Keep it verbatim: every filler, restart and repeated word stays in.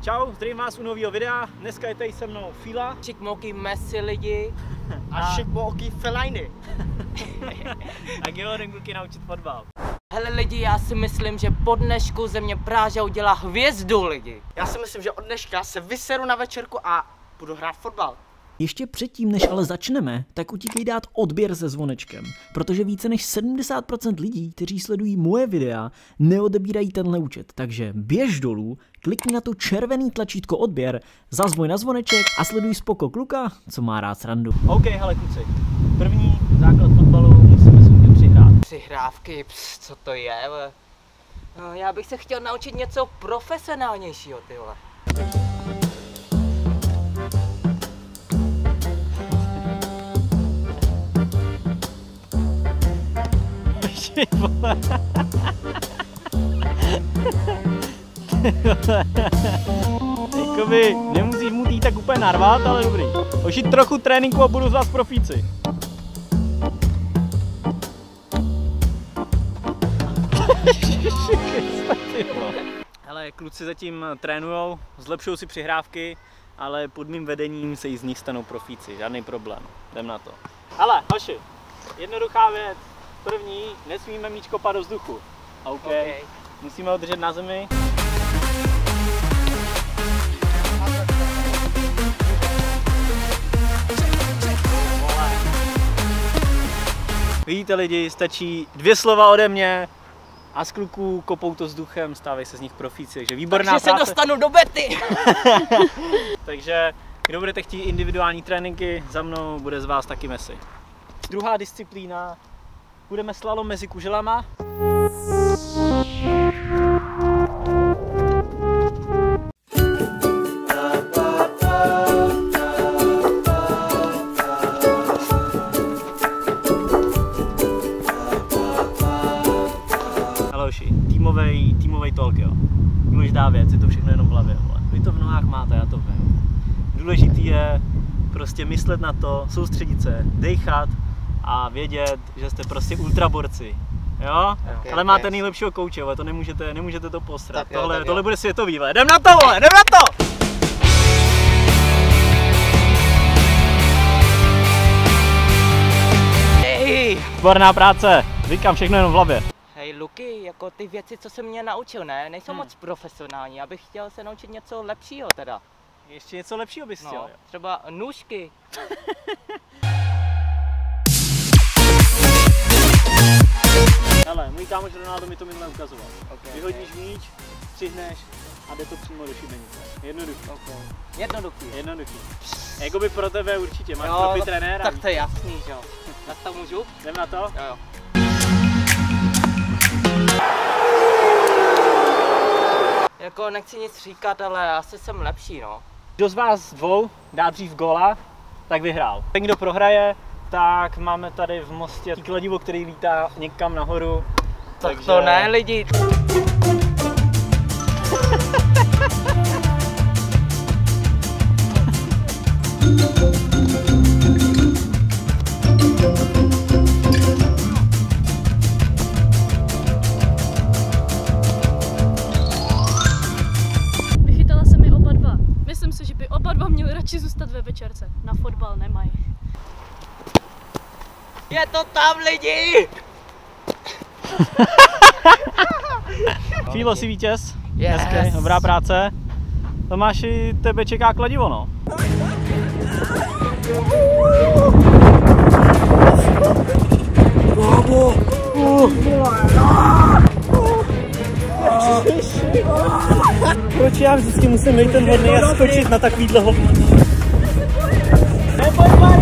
Čau, zdravím vás u nového videa. Dneska je tady se mnou Fila. Šikmoky Messi lidi. A, a šikmoky Fellaini. Tak jo, jdem kluky naučit fotbal. Hele lidi, já si myslím, že po dnešku ze mě Práža udělá hvězdu lidi. Já si myslím, že od dneška se vyseru na večerku a budu hrát fotbal. Ještě předtím, než ale začneme, tak utíkej dát odběr se zvonečkem, protože více než sedmdesát procent lidí, kteří sledují moje videa, neodebírají tenhle účet. Takže běž dolů, klikni na to červený tlačítko odběr, zazvoj na zvoneček a sleduj Spoko kluka, co má rád srandu. OK, hele kluci, první základ fotbalu musíme si umět přihrát. Přihrávky, pst, co to je? No, já bych se chtěl naučit něco profesionálnějšího, ty vole. Jakoby nemusíš mu tý tak úplně narvat, ale dobrý. Hoši, trochu tréninku a budu z vás profíci. Hele, kluci zatím trénujou, zlepšují si přihrávky, ale pod mým vedením se jí z nich stanou profíci, žádný problém. Jdem na to. Hele, hoši, jednoduchá věc. První, nesmíme míč kopat do vzduchu. OK. Okay. Musíme ho držet na zemi. Vidíte lidi, stačí dvě slova ode mě a z kluků kopou to vzduchem, stávají se z nich profíci, takže výborná takže práce. se dostanu do bety. Takže kdo budete chtít individuální tréninky, za mnou bude z vás taky Messi. Druhá disciplína. Budeme slalom mezi kuželama. Haloši, týmovej, týmovej talk, jo. Důležitá věc, je to všechno jenom v hlavě, vole. Vy to v nohách máte, já to vím. Důležitý je prostě myslet na to, soustředit se, dejchat a vědět, že jste prostě ultraborci. Jo? Okay, ale máte okay. nejlepšího kouče, to nemůžete, nemůžete to posrat. Jo, tohle, tohle bude světový, vole. Jdem na to, vole, jdem na to! Hej! Výborná práce, říkám všechno jenom v hlavě. Hej Luky, jako ty věci, co jsem mě naučil, ne? Nejsou hmm. moc profesionální, já bych chtěl se naučit něco lepšího teda. Ještě něco lepšího bys chtěl? No, třeba nůžky. Hele, můj kámoš Ronaldo mi to minule ukazoval. Okay, vyhodíš okay. míč, střihneš a jde to přímo do šibenice. Jednoduchý. Okay. Jednoduchý. Jednoduchý. Jakoby pro tebe určitě, máš jo, profi trenéra. Tak to je jasný, že jo. Tak to můžu? Jdem na to? Jo, jo. Jako nechci nic říkat, ale asi jsem lepší, no. Kdo z vás dvou dá dřív góla, tak vyhrál. Ten, kdo prohraje, tak máme tady v Mostě kladivo, který lítá někam nahoru. Tak takže... to ne, lidi. Vychytala se mi oba dva. Myslím si, že by oba dva měli radši zůstat ve večerce. Na fotbal nemají. Je to tam, lidi! Fílo, si vítěz. Yes. Hezky, dobrá práce. Tomáši, tebe čeká kladivo, no. Bravo! Proč já vždycky musím mít ten hodný a skočit na takovýhle hovno? Neboj,